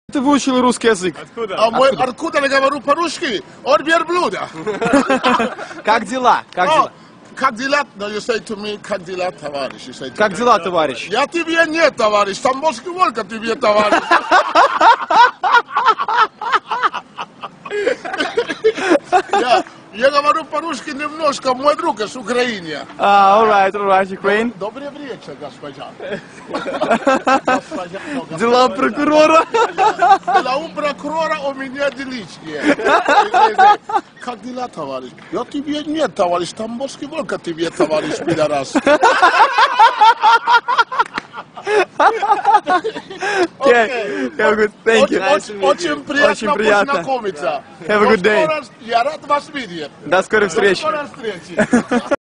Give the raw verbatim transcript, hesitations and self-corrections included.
Ты выучил русский язык? Откуда? А мой, откуда я говорю по-русски? От верблюда. Как дела? Как дела? Как дела? No, you say to me, как дела, товарищ? You say to Как me. дела, товарищ? Я тебе нет, товарищ. Тамбовский волк, а тебе, товарищ. я, я говорю по-русски немножко, мой друг из Украины. А, alright, alright, Ukraine. Добрый вечер, господин. Дела прокурора. Дела у прокурора у меня деличные. Как дела, товарищ? Я тебе нет, товарищ. Тамбовский волк, а тебе, товарищ, пидорас. Okay. Have a good, thank you. Очень, очень приятно, Очень приятно. познакомиться. Have a good day. Я рад вас видеть. До скорой До встречи. скорой встречи.